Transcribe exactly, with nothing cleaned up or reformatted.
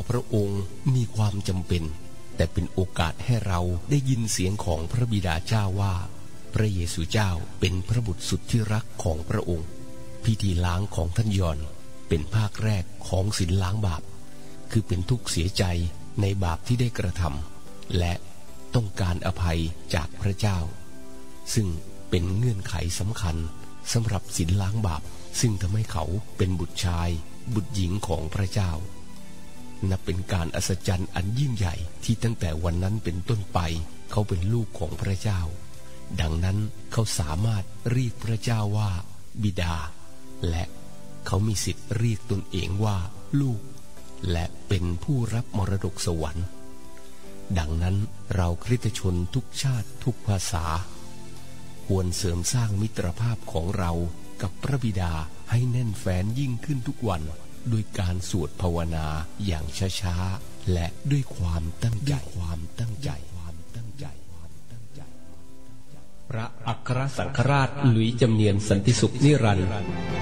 ะพระองค์มีความจำเป็นแต่เป็นโอกาสให้เราได้ยินเสียงของพระบิดาเจ้าว่าพระเยซูเจ้าเป็นพระบุตรสุดที่รักของพระองค์พิธีล้างของท่านยอห์นเป็นภาคแรกของศีลล้างบาปคือเป็นทุกข์เสียใจในบาปที่ได้กระทำและต้องการอภัยจากพระเจ้าซึ่งเป็นเงื่อนไขสำคัญสำหรับศีลล้างบาปซึ่งทำให้เขาเป็นบุตรชายบุตรหญิงของพระเจ้านับเป็นการอัศจรรย์อันยิ่งใหญ่ที่ตั้งแต่วันนั้นเป็นต้นไปเขาเป็นลูกของพระเจ้าดังนั้นเขาสามารถเรียกพระเจ้าว่าบิดาและเขามีสิทธิ์เรียกตนเองว่าลูกและเป็นผู้รับมรดกสวรรค์ดังนั้นเราคริสตชนทุกชาติทุกภาษาควรเสริมสร้างมิตรภาพของเรากับพระบิดาให้แน่นแฟ้นยิ่งขึ้นทุกวันด้วยการสวดภาวนาอย่างช้าๆและด้วยความตั้งใจความตั้งใจความตั้งใจพระอัครสังฆราชหลุยส์จำเนียนสันติสุขนิรันดร์